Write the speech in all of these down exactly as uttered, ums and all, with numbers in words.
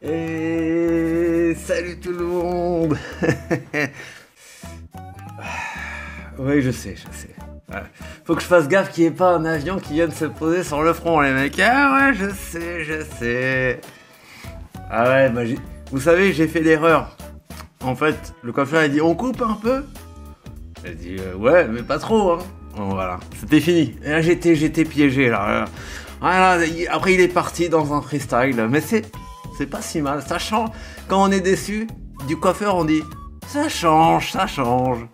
Et salut tout le monde. Oui, je sais, je sais. Ouais. Faut que je fasse gaffe qu'il n'y ait pas un avion qui vienne se poser sur le front, les mecs. Ah ouais, je sais, je sais. Ah ouais, bah j'ai... Vous savez, j'ai fait l'erreur. En fait, le coiffeur a dit, on coupe un peu. J'ai dit, euh, ouais, mais pas trop, hein. Bon, voilà, c'était fini. Et là, j'étais, j'étais piégé, là. Voilà, après, il est parti dans un freestyle. Mais c'est, c'est pas si mal. Ça change. Quand on est déçu du coiffeur, on dit, ça change, ça change.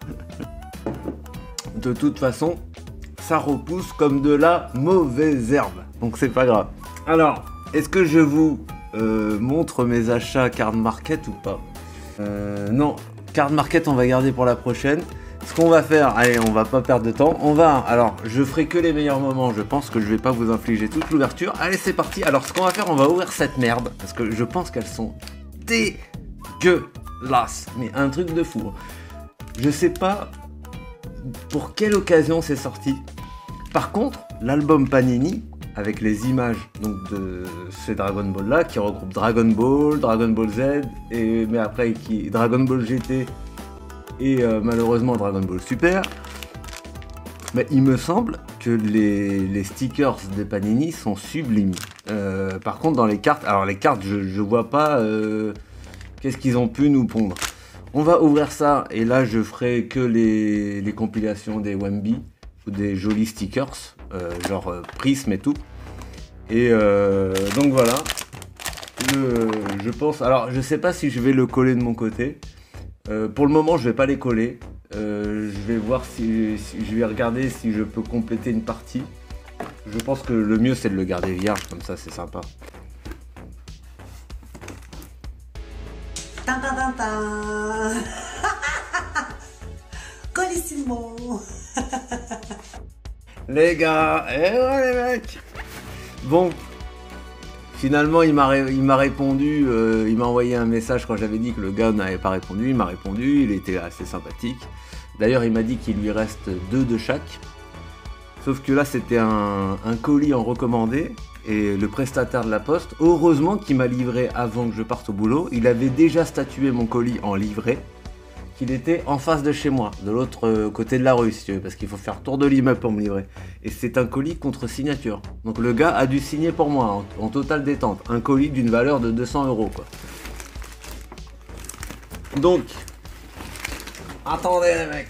De toute façon, ça repousse comme de la mauvaise herbe. Donc, c'est pas grave. Alors, est-ce que je vous euh, montre mes achats Card Market ou pas? euh, Non, Card Market, on va garder pour la prochaine. Ce qu'on va faire, allez, on va pas perdre de temps. On va, alors, je ferai que les meilleurs moments. Je pense que je vais pas vous infliger toute l'ouverture. Allez, c'est parti. Alors, ce qu'on va faire, on va ouvrir cette merde. Parce que je pense qu'elles sont dégueulasses. Mais un truc de fou. Je sais pas pour quelle occasion c'est sorti. Par contre, l'album Panini, avec les images donc de ces Dragon Ball là, qui regroupe Dragon Ball, Dragon Ball Z, et, mais après qui, Dragon Ball G T, et euh, malheureusement Dragon Ball Super, mais il me semble que les, les stickers de Panini sont sublimes. Euh, par contre dans les cartes, alors les cartes je, je vois pas euh, qu'est-ce qu'ils ont pu nous pondre. On va ouvrir ça et là je ferai que les, les compilations des Wemby ou des jolis stickers, euh, genre euh, prisme et tout. Et euh, donc voilà, je, je pense, alors je sais pas si je vais le coller de mon côté. Euh, pour le moment, je vais pas les coller. Euh, je vais voir si, si je vais regarder si je peux compléter une partie. Je pense que le mieux c'est de le garder vierge, comme ça c'est sympa. Colissimo. Les gars, eh ouais les mecs. Bon. Finalement, il m'a il m'a répondu, euh, il m'a envoyé un message quand j'avais dit que le gars n'avait pas répondu. Il m'a répondu, il était assez sympathique. D'ailleurs, il m'a dit qu'il lui reste deux de chaque. Sauf que là, c'était un, un colis en recommandé. Et le prestataire de la poste, heureusement qu'il m'a livré avant que je parte au boulot. Il avait déjà statué mon colis en livré. Qu'il était en face de chez moi, de l'autre côté de la rue, si tu veux, parce qu'il faut faire tour de l'immeuble pour me livrer. Et c'est un colis contre signature. Donc le gars a dû signer pour moi, en, en totale détente. Un colis d'une valeur de deux cents euros, quoi. Donc, attendez les mecs.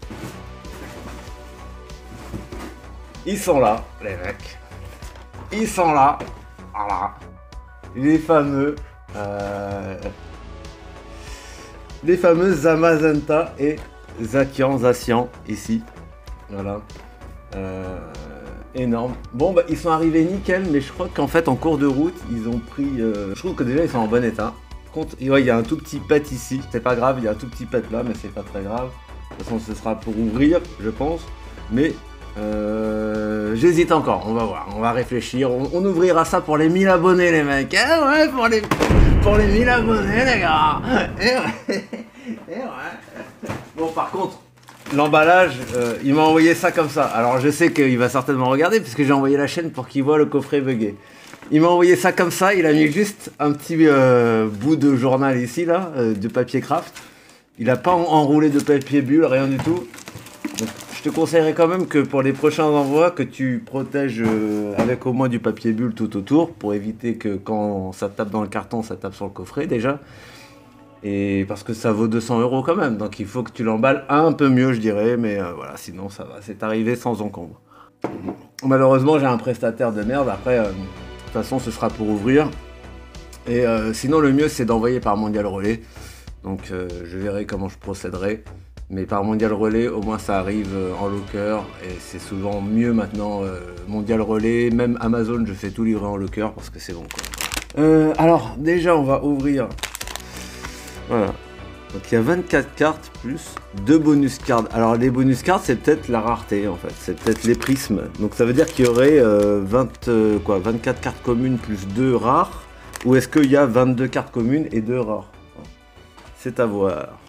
Ils sont là, les mecs. Ils sont là. Voilà. Les fameux... Euh... Les fameuses Zamazenta et Zakian, Zacian, ici. Voilà. Euh, énorme. Bon, bah, ils sont arrivés nickel, mais je crois qu'en fait, en cours de route, ils ont pris... Euh, je trouve que déjà, ils sont en bon état. Par contre, ouais, il y a un tout petit pet ici. C'est pas grave, il y a un tout petit pet là, mais c'est pas très grave. De toute façon, ce sera pour ouvrir, je pense. Mais... Euh, j'hésite encore, on va voir, on va réfléchir, on, on ouvrira ça pour les mille abonnés les mecs, eh ouais, pour les, pour les mille abonnés les gars, eh ouais, eh ouais. Bon par contre, l'emballage, euh, il m'a envoyé ça comme ça, alors je sais qu'il va certainement regarder puisque j'ai envoyé la chaîne pour qu'il voit le coffret buggé. Il m'a envoyé ça comme ça, il a mis juste un petit euh, bout de journal ici là, euh, de papier craft, il a pas en enroulé de papier bulle, rien du tout. Donc, je te conseillerais quand même que pour les prochains envois, que tu protèges euh, avec au moins du papier bulle tout autour, pour éviter que quand ça tape dans le carton, ça tape sur le coffret déjà. Et parce que ça vaut deux cents euros quand même, donc il faut que tu l'emballes un peu mieux je dirais, mais euh, voilà, sinon ça va, c'est arrivé sans encombre. Malheureusement j'ai un prestataire de merde, après, euh, de toute façon ce sera pour ouvrir. Et euh, sinon le mieux c'est d'envoyer par Mondial Relais, donc euh, je verrai comment je procéderai. Mais par Mondial Relais, au moins ça arrive en locker et c'est souvent mieux maintenant. Euh, Mondial Relais, même Amazon, je fais tout livrer en locker parce que c'est bon quoi. Euh, alors déjà on va ouvrir. Voilà. Donc il y a vingt-quatre cartes plus deux bonus cards. Alors les bonus cards c'est peut-être la rareté en fait, c'est peut-être les prismes. Donc ça veut dire qu'il y aurait euh, vingt, euh, quoi, vingt-quatre cartes communes plus deux rares. Ou est-ce qu'il y a vingt-deux cartes communes et deux rares? C'est à voir.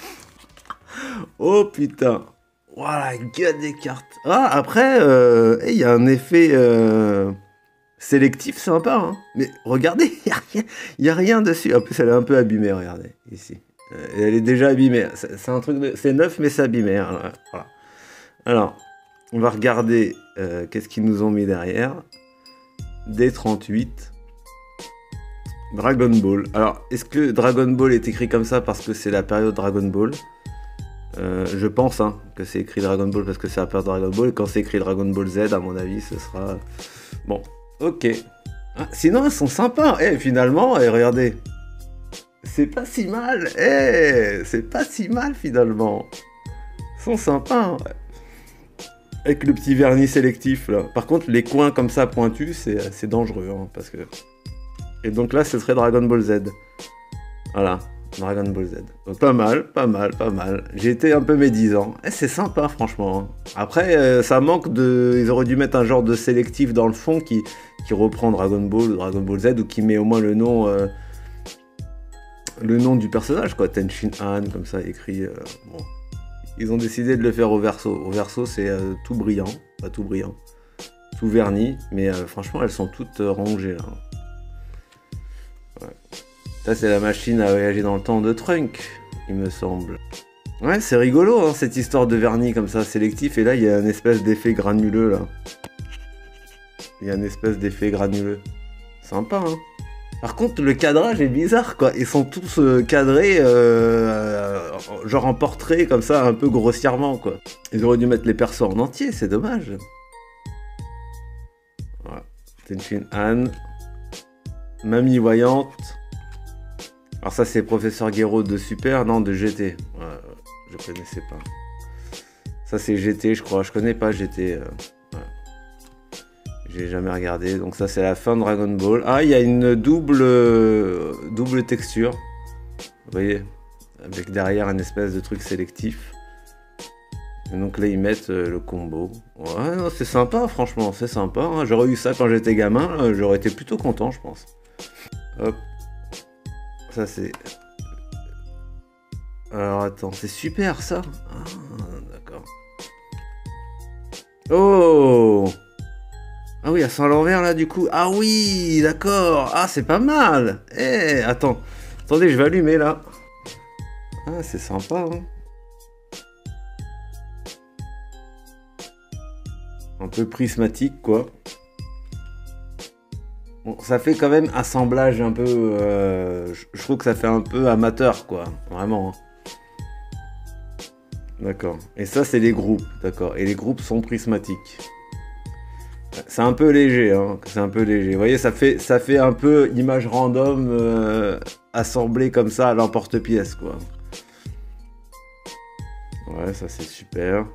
Oh putain, voilà, gueule des cartes. Ah, après, il euh, y a un effet euh, sélectif sympa, hein. Mais regardez, il n'y a rien, y a rien dessus. En plus, elle est un peu abîmée, regardez, ici. Euh, elle est déjà abîmée. C'est un truc de... C'est neuf, mais c'est abîmé. Hein, voilà. Alors, on va regarder euh, qu'est-ce qu'ils nous ont mis derrière. D trente-huit. Dragon Ball. Alors, est-ce que Dragon Ball est écrit comme ça parce que c'est la période Dragon Ball? euh, Je pense hein, que c'est écrit Dragon Ball parce que c'est la période Dragon Ball. Et quand c'est écrit Dragon Ball Z, à mon avis, ce sera... Bon, ok. Ah, sinon, elles sont sympas. Eh, finalement, eh, regardez. C'est pas si mal. Eh, c'est pas si mal, finalement. Ils sont sympas. Hein. Avec le petit vernis sélectif, là. Par contre, les coins comme ça, pointus, c'est dangereux. Hein, parce que... Et donc là, ce serait Dragon Ball Z. Voilà, Dragon Ball Z. Donc pas mal, pas mal, pas mal. J'ai été un peu médisant. Eh, c'est sympa, franchement. Après, euh, ça manque de... Ils auraient dû mettre un genre de sélectif dans le fond qui, qui reprend Dragon Ball ou Dragon Ball Z ou qui met au moins le nom... Euh... le nom du personnage, quoi. Tenshin Han, comme ça, écrit... Euh... Bon. Ils ont décidé de le faire au verso. Au verso, c'est euh, tout brillant. Pas tout brillant. Tout verni. Mais euh, franchement, elles sont toutes euh, rongées, là. Ouais. Ça, c'est la machine à voyager dans le temps de Trunk, il me semble. Ouais, c'est rigolo, hein, cette histoire de vernis comme ça, sélectif. Et là, il y a une espèce d'effet granuleux, là. Il y a une espèce d'effet granuleux. Sympa, hein. Par contre, le cadrage est bizarre, quoi. Ils sont tous euh, cadrés, euh, genre en portrait, comme ça, un peu grossièrement, quoi. Ils auraient dû mettre les persos en entier, c'est dommage. Voilà. Tenshin Han. Mamie voyante. Alors ça, c'est Professeur Gero de Super, non, de G T. Ouais, je connaissais pas. Ça, c'est G T, je crois. Je connais pas G T. Euh... J'ai jamais regardé. Donc ça, c'est la fin de Dragon Ball. Ah, il y a une double euh, double texture. Vous voyez, avec derrière un espèce de truc sélectif. Et donc là, ils mettent euh, le combo. Ouais, non, c'est sympa, franchement, c'est sympa. Hein. J'aurais eu ça quand j'étais gamin, euh, j'aurais été plutôt content, je pense. Hop. Ça, c'est... Alors, attends, c'est super, ça. Ah, d'accord. Oh! Ah oui, elles sont à l'envers là du coup. Ah oui, d'accord. Ah, c'est pas mal. Eh, attends. Attendez, je vais allumer là. Ah, c'est sympa. Hein. Un peu prismatique quoi. Bon, ça fait quand même assemblage un peu... Euh, je, je trouve que ça fait un peu amateur quoi. Vraiment. Hein. D'accord. Et ça, c'est les groupes. D'accord. Et les groupes sont prismatiques. C'est un peu léger, hein. C'est un peu léger. Vous voyez, ça fait, ça fait un peu image random euh, assemblée comme ça à l'emporte-pièce, quoi. Ouais, ça c'est super.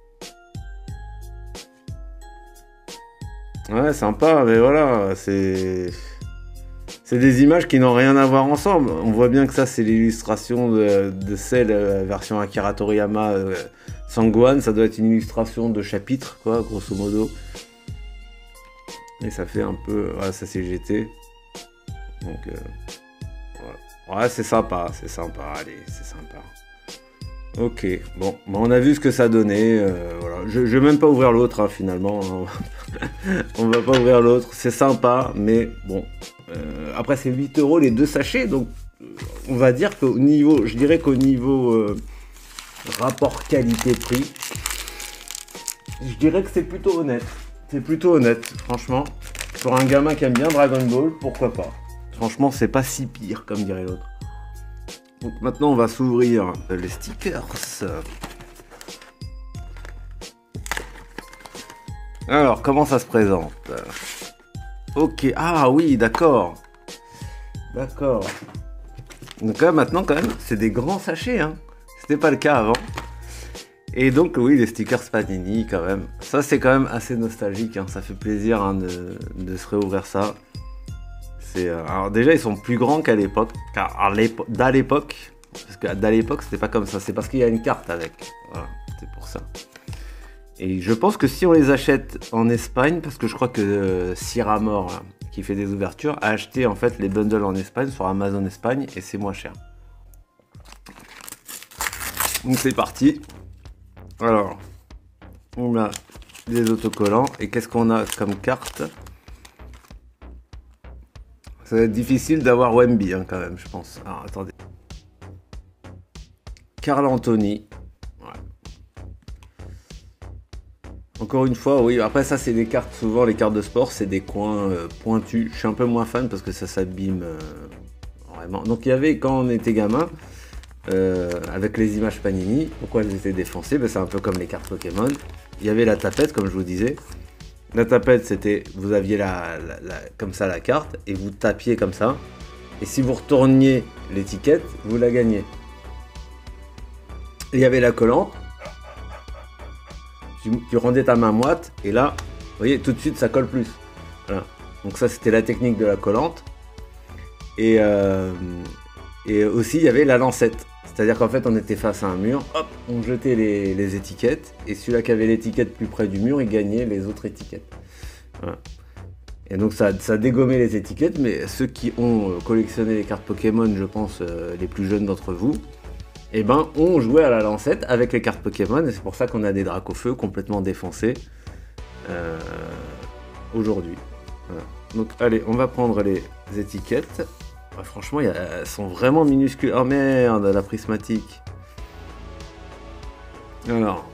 Ouais, sympa, mais voilà, c'est... C'est des images qui n'ont rien à voir ensemble. On voit bien que ça, c'est l'illustration de, de celle, euh, version Akira Toriyama euh, Sangohan. Ça doit être une illustration de chapitre, quoi, grosso modo. Et ça fait un peu... Ouais, ça c'est G T. Donc, euh, voilà. Ouais, c'est sympa, c'est sympa, allez, c'est sympa. Ok, bon, bon, on a vu ce que ça donnait, euh, voilà. Je, je vais même pas ouvrir l'autre, hein, finalement. On va pas ouvrir l'autre, c'est sympa, mais bon. Euh, après, c'est huit euros les deux sachets, donc on va dire qu'au niveau... Je dirais qu'au niveau euh, rapport qualité-prix, je dirais que c'est plutôt honnête. C'est plutôt honnête, franchement. Pour un gamin qui aime bien Dragon Ball, pourquoi pas. Franchement, c'est pas si pire, comme dirait l'autre. Donc maintenant, on va s'ouvrir les stickers. Alors, comment ça se présente? Ok, ah oui, d'accord. D'accord. Donc là, maintenant, quand même, c'est des grands sachets. Hein. C'était pas le cas avant. Et donc oui, les stickers Panini quand même. Ça c'est quand même assez nostalgique, hein. Ça fait plaisir hein, de, de se réouvrir ça. Euh, alors déjà ils sont plus grands qu'à l'époque. Car à l'époque, parce que d'à l'époque c'était pas comme ça. C'est parce qu'il y a une carte avec. Voilà, c'est pour ça. Et je pense que si on les achète en Espagne, parce que je crois que euh, Siramor, là, qui fait des ouvertures, a acheté en fait les bundles en Espagne sur Amazon Espagne et c'est moins cher. Donc c'est parti. Alors, on a des autocollants. Et qu'est-ce qu'on a comme carte? Ça va être difficile d'avoir Wemby hein, quand même, je pense. Alors attendez. Karl Anthony. Ouais. Encore une fois, oui. Après ça, c'est des cartes. Souvent, les cartes de sport, c'est des coins euh, pointus. Je suis un peu moins fan parce que ça s'abîme euh, vraiment. Donc il y avait quand on était gamin. Euh, avec les images Panini, pourquoi elles étaient défoncées? Ben, c'est un peu comme les cartes Pokémon. Il y avait la tapette, comme je vous disais. La tapette, c'était, vous aviez la, la, la, comme ça la carte et vous tapiez comme ça. Et si vous retourniez l'étiquette, vous la gagnez. Il y avait la collante. Tu, tu rendais ta main moite et là, vous voyez, tout de suite, ça colle plus. Voilà. Donc ça, c'était la technique de la collante. Et, euh, et aussi, il y avait la lancette. C'est-à-dire qu'en fait, on était face à un mur, hop, on jetait les, les étiquettes, et celui-là qui avait l'étiquette plus près du mur, il gagnait les autres étiquettes. Voilà. Et donc ça, ça dégommait les étiquettes, mais ceux qui ont collectionné les cartes Pokémon, je pense, euh, les plus jeunes d'entre vous, eh ben, ont joué à la lancette avec les cartes Pokémon, et c'est pour ça qu'on a des Dracofeu complètement défoncés euh, aujourd'hui. Voilà. Donc allez, on va prendre les étiquettes. Ouais, franchement, y a, elles sont vraiment minuscules. Oh merde, la prismatique. Alors.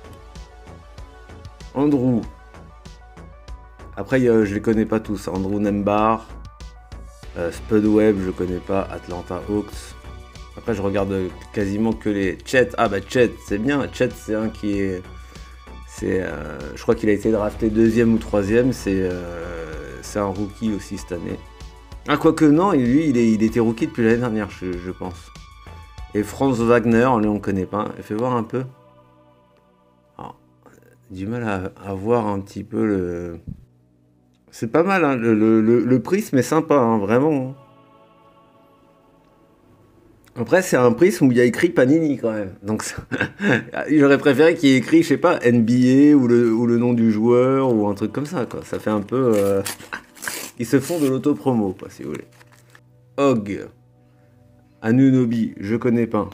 Andrew. Après, y a, je les connais pas tous. Andrew Nembar. Euh, Spudweb, je connais pas. Atlanta Hawks. Après, je regarde quasiment que les Chet. Ah bah Chet, c'est bien. Chet, c'est un qui est... c'est, euh, je crois qu'il a été drafté deuxième ou troisième. C'est euh, c'est un rookie aussi cette année. Ah, quoique non, lui, il, est, il était rookie depuis l'année dernière, je, je pense. Et Franz Wagner, lui, on ne connaît pas. Fais voir un peu. Alors, du mal à, à voir un petit peu le... C'est pas mal, hein, le, le, le, le prisme est sympa, hein, vraiment. Après, c'est un prisme où il y a écrit Panini, quand même. Donc, j'aurais préféré qu'il y ait écrit, je sais pas, N B A, ou le, ou le nom du joueur, ou un truc comme ça, quoi. Ça fait un peu... Euh... Ils se font de l'auto-promo, quoi, si vous voulez. Hog. Anunobi, je connais pas.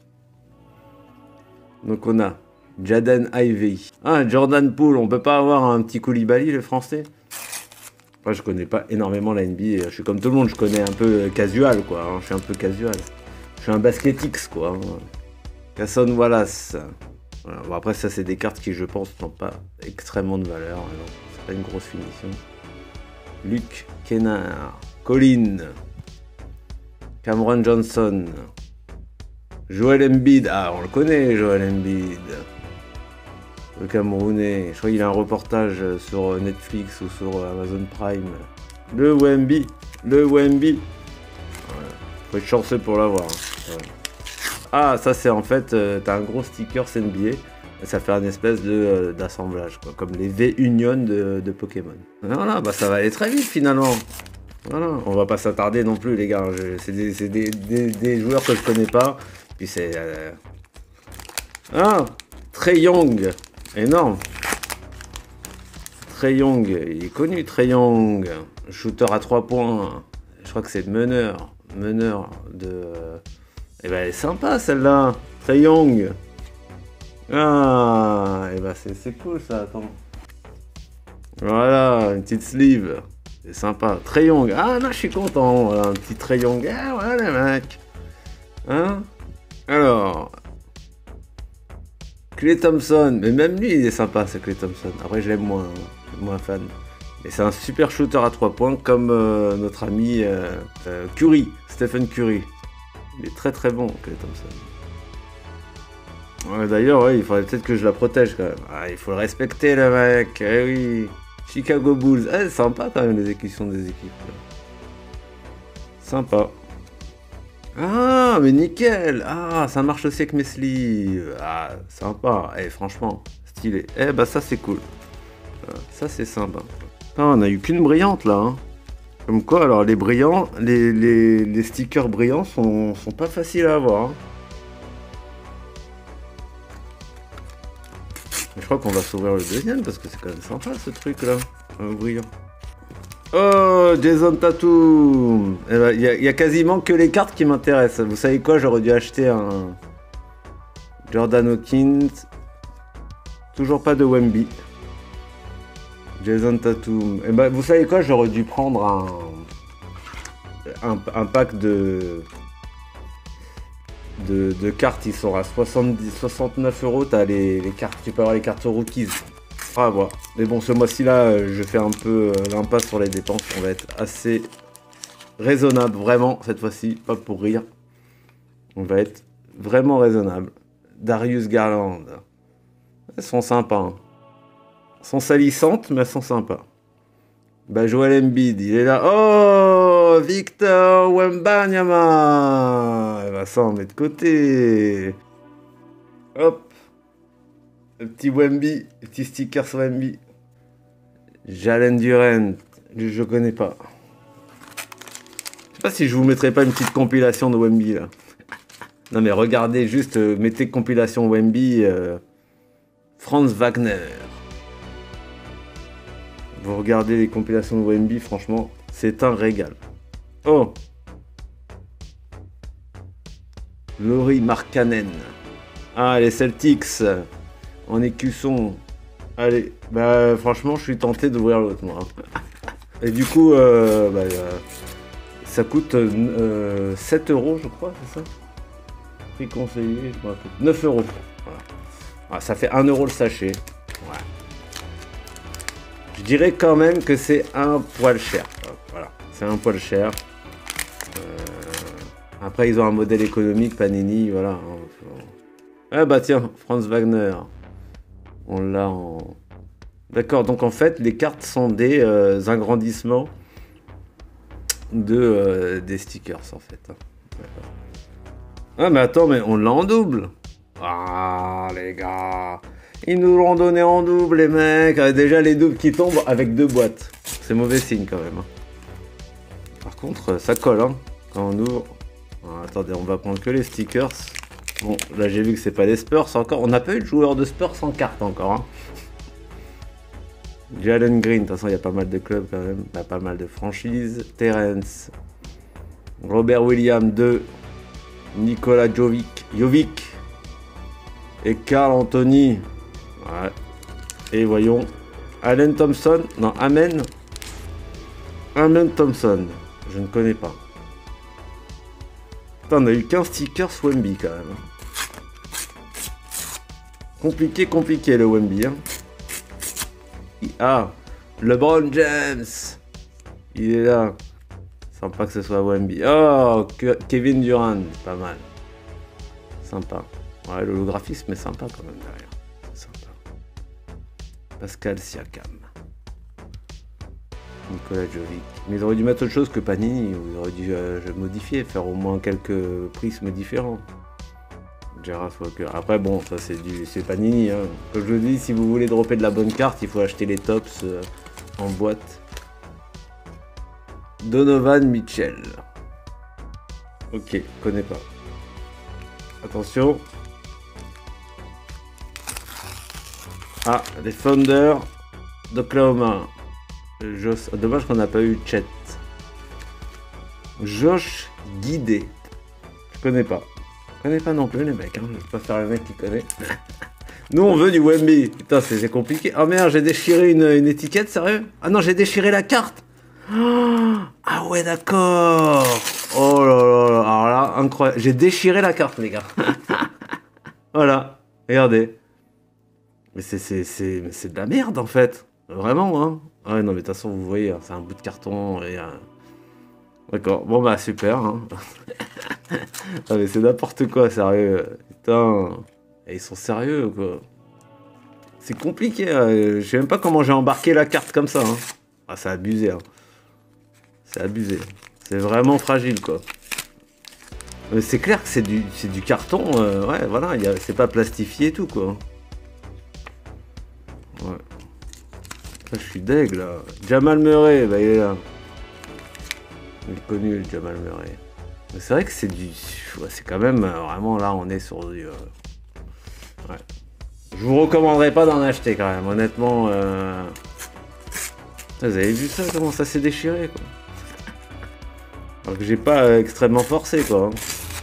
Donc on a Jaden Ivey. Ah, Jordan Poole, on peut pas avoir un petit Koulibaly, le français? Moi, je connais pas énormément la N B A. Je suis comme tout le monde, je connais un peu casual, quoi. Hein. Je suis un peu casual. Je suis un basketix, quoi. Hein. Casson Wallace. Voilà. Bon, après, ça, c'est des cartes qui, je pense, n'ont pas extrêmement de valeur. C'est pas une grosse finition. Luke Kennard, Colin, Cameron Johnson, Joel Embiid, ah on le connaît Joel Embiid, le Camerounais, je crois qu'il a un reportage sur Netflix ou sur Amazon Prime, le Wemby, le Wemby, ouais. Faut être chanceux pour l'avoir. Ouais. Ah ça c'est en fait, euh, t'as un gros sticker N B A. Ça fait un espèce de euh, d'assemblage, quoi, comme les V-Union de, de Pokémon. Voilà, bah ça va aller très vite finalement. Voilà, on va pas s'attarder non plus les gars. C'est des, des, des, des joueurs que je connais pas. Puis c'est... Euh... Ah, Trae Young, énorme. Trae Young, il est connu Trae Young. Shooter à trois points. Je crois que c'est meneur. Meneur de... Eh ben elle est sympa celle-là. Trae Young. Ah, et bah c'est cool ça, attends. Voilà, une petite sleeve. C'est sympa. Trae Young. Ah non, je suis content. Voilà, un petit Trae Young. Ah ouais, les mecs. Hein? Alors. Klay Thompson. Mais même lui, il est sympa, ce Klay Thompson. Après, je l'aime moins, moins fan. Mais c'est un super shooter à trois points, comme euh, notre ami euh, euh, Curry, Stephen Curry. Il est très très bon, Klay Thompson. Ouais, d'ailleurs, ouais, il faudrait peut-être que je la protège quand même. Ah, il faut le respecter, le mec. Eh oui. Chicago Bulls. Eh, sympa quand même les équipes des équipes. Sympa. Ah, mais nickel. Ah, ça marche aussi avec mes sleeves. Ah, sympa. Eh, franchement, stylé. Eh, bah ça c'est cool. Ça c'est sympa. Ah, on a eu qu'une brillante là. Hein. Comme quoi, alors les brillants, les, les, les stickers brillants sont, sont pas faciles à avoir. Hein. Je crois qu'on va s'ouvrir le deuxième parce que c'est quand même sympa ce truc là, un brillant. Oh, Jason Tatum. Il eh ben, y, y a quasiment que les cartes qui m'intéressent. Vous savez quoi, j'aurais dû acheter un Jordan Hawkins. Toujours pas de Wemby. Jason Tatum. Et eh ben, vous savez quoi, j'aurais dû prendre un un, un pack de, de de cartes, ils sont à soixante-dix, soixante-neuf euros. T'as les, les cartes, tu peux avoir les cartes rookies. Ah voilà. Mais bon, ce mois-ci là, je fais un peu l'impasse sur les dépenses. On va être assez raisonnable, vraiment cette fois-ci, pas pour rire. On va être vraiment raisonnable. Darius Garland, elles sont sympas. Hein. Elles sont salissantes, mais elles sont sympas. Bah, Joel Embiid, il est là. Oh, Victor Wembanyama. Bah, ça, on met de côté. Hop. Le petit Wemby, le petit sticker sur Wemby. Jalen Duren, je connais pas. Je sais pas si je vous mettrai pas une petite compilation de Wemby là. Non mais regardez juste, euh, mettez compilation Wemby, euh, Franz Wagner. Vous regardez les compilations de Wemby, franchement, c'est un régal. Oh, Lauri Markkanen. Ah, les Celtics, en écusson. Allez, bah franchement, je suis tenté d'ouvrir l'autre, moi. Et du coup, euh, bah, euh, ça coûte euh, sept euros, je crois, c'est ça? Prix conseillé, je me rappelle. neuf euros. Voilà. Ah, ça fait un euro le sachet. Ouais. Je dirais quand même que c'est un poil cher. Voilà, c'est un poil cher. Euh... Après, ils ont un modèle économique, Panini, voilà. Ah bah tiens, Franz Wagner. On l'a en... D'accord, donc en fait, les cartes sont des euh, agrandissements de, euh, des stickers, en fait. D'accord. Ah mais attends, mais on l'a en double. Ah les gars, ils nous l'ont donné en double les mecs. Déjà les doubles qui tombent avec deux boîtes. C'est mauvais signe quand même. Par contre ça colle hein, quand on ouvre. Ah, attendez, on va prendre que les stickers. Bon là j'ai vu que c'est pas des Spurs encore. On n'a pas eu de joueur de Spurs sans carte encore. Hein. Jalen Green, de toute façon il y a pas mal de clubs quand même. Il y a pas mal de franchises. Terence. Robert Williams deux. Nikola Jovic, Jovic et Carl Anthony. Ouais. Et voyons, Allen Thompson, non, Amen. Amen Thompson, je ne connais pas. Putain, on a eu qu'un sticker Wemby quand même. Compliqué, compliqué le Wemby. Hein. Ah, LeBron James, il est là. Sympa que ce soit Wemby. Oh, Kevin Durant, pas mal. Sympa. Ouais, l'holographisme est sympa quand même derrière. C'est sympa. Pascal Siakam. Nikola Jovic. Mais ils auraient dû mettre autre chose que Panini. Ils auraient dû euh, modifier, faire au moins quelques prismes différents. Gerard Walker. Après, bon, ça c'est du, c'est Panini. Hein. Comme je vous dis, si vous voulez dropper de la bonne carte, il faut acheter les tops euh, en boîte. Donovan Mitchell. Ok, connais pas. Attention. Ah, les Thunder d'Oklahoma. Josh... Dommage qu'on n'a pas eu Chet. Josh Guidé. Je connais pas. Je connais pas non plus les mecs. Hein. Je vais pas faire le mec qui connaît. Nous on veut du Wemby. Putain, c'est compliqué. Oh merde, j'ai déchiré une, une étiquette, sérieux? Ah non, j'ai déchiré la carte. Ah ouais, d'accord. Oh là là là. Alors là, incroyable. J'ai déchiré la carte, les gars. Voilà. Regardez. Mais c'est c'est c'est c'est de la merde en fait. Vraiment, hein. Ah ouais, non, mais de toute façon, vous voyez, c'est un bout de carton et. Euh... D'accord. Bon bah super. Hein. Ah mais c'est n'importe quoi, sérieux. Putain. Et ils sont sérieux quoi. C'est compliqué. Hein. Je sais même pas comment j'ai embarqué la carte comme ça. Hein. Ah, c'est abusé. Hein. C'est abusé. C'est vraiment fragile, quoi. Mais c'est clair que c'est du, c'est du carton. Euh, ouais, voilà. C'est pas plastifié et tout, quoi. Ouais. Là, je suis deg, là. Jamal Murray, bah, il est là. Il est connu, le Jamal Murray. Mais c'est vrai que c'est du... Ouais, c'est quand même... Euh, vraiment, là, on est sur du... Euh... Ouais. Je vous recommanderais pas d'en acheter, quand même. Honnêtement... Euh... Vous avez vu ça, comment ça s'est déchiré, quoi. Alors que j'ai pas euh, extrêmement forcé, quoi. Hein.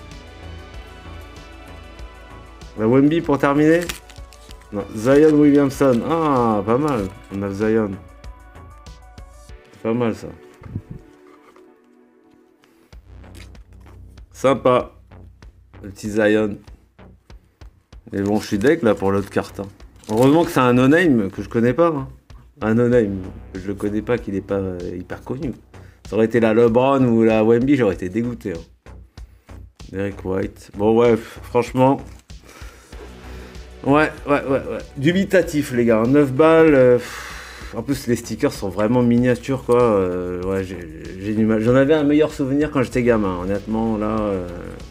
La Wemby pour terminer. Non, Zion Williamson. Ah, pas mal. On a Zion. C'est pas mal, ça. Sympa. Le petit Zion. Mais bon, je suis deg là pour l'autre carte. Hein. Heureusement que c'est un no-name que je connais pas. Hein. Un no-name. Je le connais pas, qu'il est pas euh, hyper connu. Ça aurait été la LeBron ou la Wemby, j'aurais été dégoûté. Hein. Derek White. Bon, ouais, franchement. Ouais, ouais, ouais, ouais. Dubitatif, les gars. neuf balles. Euh, en plus, les stickers sont vraiment miniatures, quoi. Euh, ouais, j'ai du mal. J'en avais un meilleur souvenir quand j'étais gamin. Honnêtement, là, euh,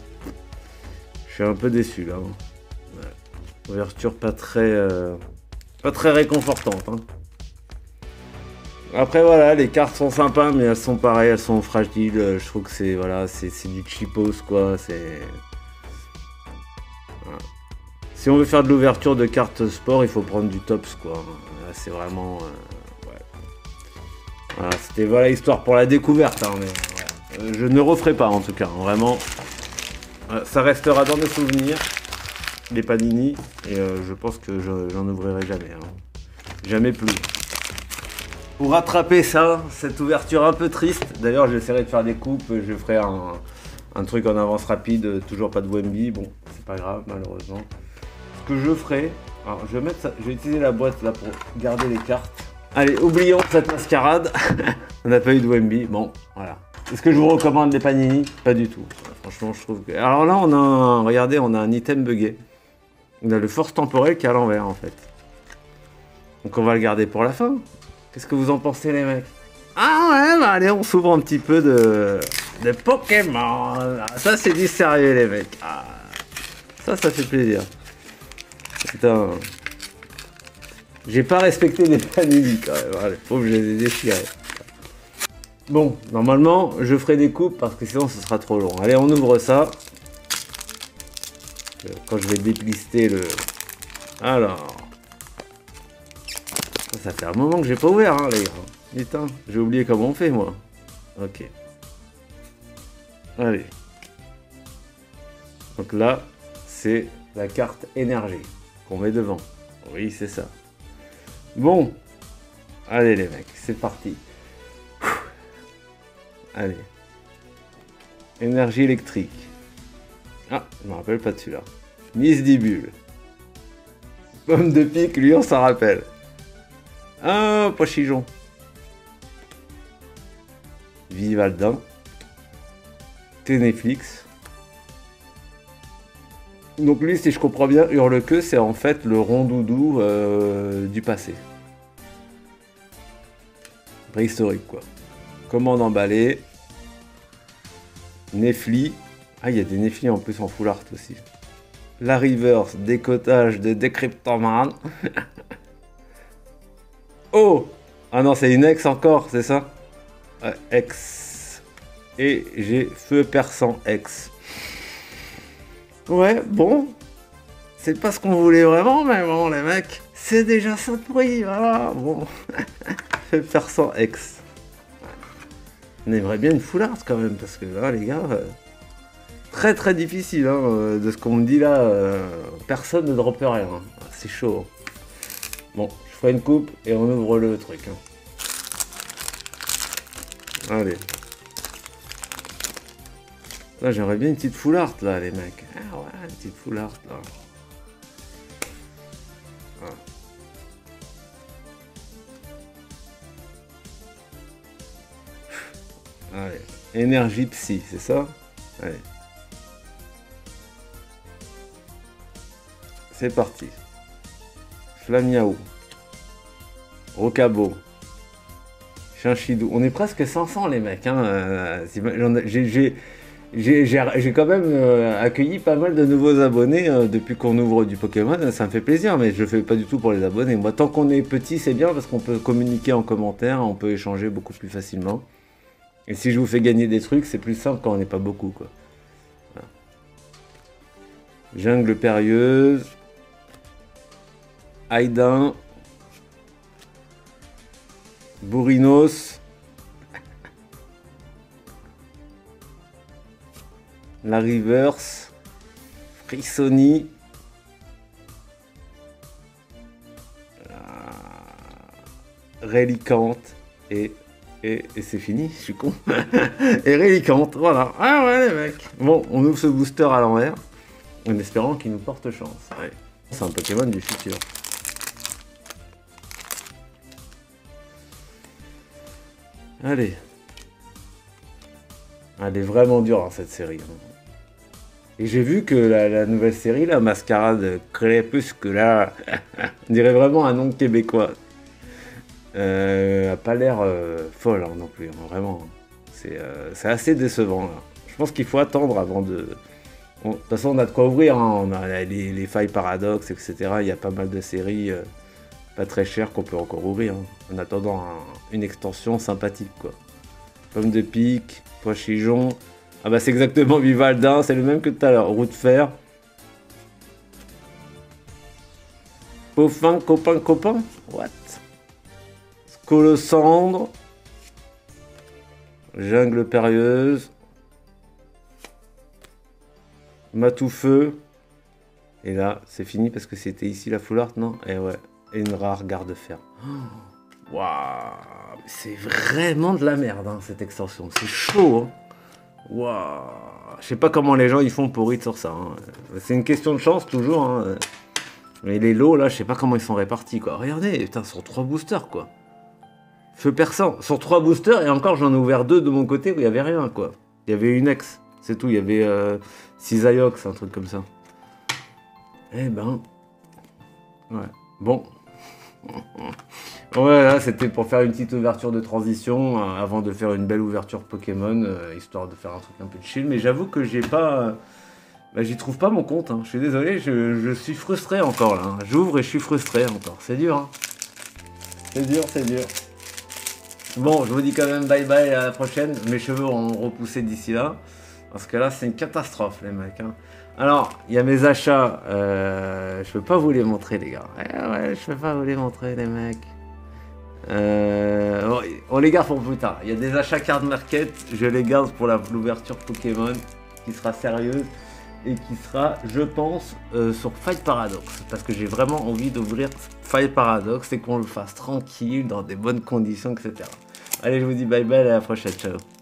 je suis un peu déçu, là. Ouais. Ouverture pas très, euh, pas très réconfortante. Hein. Après, voilà, les cartes sont sympas, mais elles sont pareilles, elles sont fragiles. Je trouve que c'est, voilà, c'est du cheapos, quoi. C'est... Voilà. Si on veut faire de l'ouverture de cartes sport, il faut prendre du tops, quoi. Là, c'est vraiment... Euh, ouais. Voilà, c'était, voilà, histoire pour la découverte, hein, mais ouais. Je ne referai pas, en tout cas, hein, vraiment. Euh, ça restera dans mes souvenirs, les Panini, et euh, je pense que j'en ouvrirai jamais. Hein. Jamais plus. Pour rattraper ça, cette ouverture un peu triste, d'ailleurs j'essaierai de faire des coupes, je ferai un, un truc en avance rapide, toujours pas de Wemby, bon c'est pas grave malheureusement. Ce que je ferai, alors je vais mettre ça, je vais utiliser la boîte là pour garder les cartes. Allez, oublions cette mascarade, on n'a pas eu de Wemby, bon voilà. Est-ce que je vous recommande les Panini? Pas du tout, franchement je trouve que... Alors là on a un, regardez, on a un item buggé. On a le force temporel qui est à l'envers en fait. Donc on va le garder pour la fin. Qu'est-ce que vous en pensez les mecs? Ah ouais, bah allez, on s'ouvre un petit peu de, de Pokémon. Ah, ça c'est du sérieux les mecs. Ah, ça, ça fait plaisir. Putain. J'ai pas respecté les Panini quand même. Allez, faut que je les ai déchirés. Bon, normalement, je ferai des coupes parce que sinon ce sera trop long. Allez, on ouvre ça. Quand je vais déplister le... Alors... Ça fait un moment que j'ai pas ouvert, hein, les gars. Putain, j'ai oublié comment on fait, moi. Ok. Allez. Donc là, c'est la carte énergie qu'on met devant. Oui, c'est ça. Bon. Allez, les mecs, c'est parti. Allez. Énergie électrique. Ah, je me rappelle pas de celui-là. Misdibule. Pomme de pique, lui, on s'en rappelle. Ah, Pochijon. Vivaldin. Ténéflix. Donc lui, si je comprends bien, Hurle-Queue, c'est en fait le rondoudou euh, du passé. Préhistorique, quoi. Commande emballée. Nefli. Ah, il y a des Nefli en plus en full art aussi. La reverse, décotage de Decryptoman. Oh! Ah non, c'est une ex encore, c'est ça? euh, Ex. Et j'ai feu perçant ex. Ouais, bon. C'est pas ce qu'on voulait vraiment, mais bon, les mecs, c'est déjà ça de prix, voilà, bon. Feu perçant ex. On aimerait bien une full art quand même, parce que là, les gars, euh, très très difficile, hein, euh, de ce qu'on me dit là, euh, personne ne droppe rien. Hein. C'est chaud. Hein. Bon, je ferai une coupe et on ouvre le truc. Hein. Allez. Là, j'aimerais bien une petite full art, là, les mecs. Ah ouais, une petite full art, là. Ah. Allez. Énergie psy, c'est ça? Allez. C'est parti. Flamiao. Rocabo. Chinchidou. On est presque cinq cents, les mecs. Hein. J'ai quand même euh, accueilli pas mal de nouveaux abonnés euh, depuis qu'on ouvre du Pokémon. Ça me fait plaisir, mais je le fais pas du tout pour les abonnés. Moi, tant qu'on est petit, c'est bien parce qu'on peut communiquer en commentaire, on peut échanger beaucoup plus facilement. Et si je vous fais gagner des trucs, c'est plus simple quand on n'est pas beaucoup, quoi. Voilà. Jungle périlleuse. Aïdin. Bourrinos. La Reverse. Frissoni. Rélicante. Et et, et c'est fini, je suis con. Et Relicante, voilà. Ah ouais les mecs. Bon, on ouvre ce booster à l'envers, en espérant qu'il nous porte chance. Ouais. C'est un Pokémon du futur. Allez. Elle est vraiment dure hein, cette série. Et j'ai vu que la, la nouvelle série, la Mascarade Crépusculaire, on dirait vraiment un nom québécois. Euh, a pas l'air euh, folle hein, non plus, hein, vraiment. C'est euh, assez décevant. Là. Je pense qu'il faut attendre avant de... Bon, de toute façon, on a de quoi ouvrir. Hein. On a les, les failles paradoxes, et cetera. Il y a pas mal de séries euh, pas très chères qu'on peut encore ouvrir. Hein, en attendant un, une extension sympathique, quoi. Pomme de pique, pois chichon. Ah bah c'est exactement Vivaldin, c'est le même que tout à l'heure. Roue de fer. Paufin, copain, copain. What? Colosandre. Jungle périlleuse. Matoufeu. Et là, c'est fini parce que c'était ici la full art, non? Et ouais. Et une rare garde-fer. Waouh! C'est vraiment de la merde, hein, cette extension. C'est chaud, hein. Waouh! Je sais pas comment les gens ils font pour hit sur ça. Hein. C'est une question de chance, toujours. Hein. Mais les lots, là, je sais pas comment ils sont répartis, quoi. Regardez, putain, sur trois boosters, quoi. Feu perçant. Sur trois boosters, et encore, j'en ai ouvert deux de mon côté où il y avait rien, quoi. Il y avait une ex, c'est tout. Il y avait euh, Cisaiox, un truc comme ça. Eh ben... Ouais. Bon. Ouais, là, c'était pour faire une petite ouverture de transition, euh, avant de faire une belle ouverture Pokémon, euh, histoire de faire un truc un peu de chill. Mais j'avoue que j'ai pas... Euh, bah, j'y trouve pas mon compte, hein. Je suis désolé, je, je suis frustré encore, là. Hein. J'ouvre et je suis frustré encore. C'est dur, hein. C'est dur, c'est dur. Bon, je vous dis quand même bye bye à la prochaine. Mes cheveux ont repoussé d'ici là. Parce que là, c'est une catastrophe, les mecs. Hein. Alors, il y a mes achats. Euh, je peux pas vous les montrer, les gars. Ouais, ouais, je peux pas vous les montrer, les mecs. Euh, on les garde pour plus tard. Il y a des achats card market. Je les garde pour l'ouverture Pokémon qui sera sérieuse et qui sera, je pense, euh, sur Fight Paradox. Parce que j'ai vraiment envie d'ouvrir Fight Paradox et qu'on le fasse tranquille, dans des bonnes conditions, et cetera. Allez, je vous dis bye bye, à la prochaine. Ciao.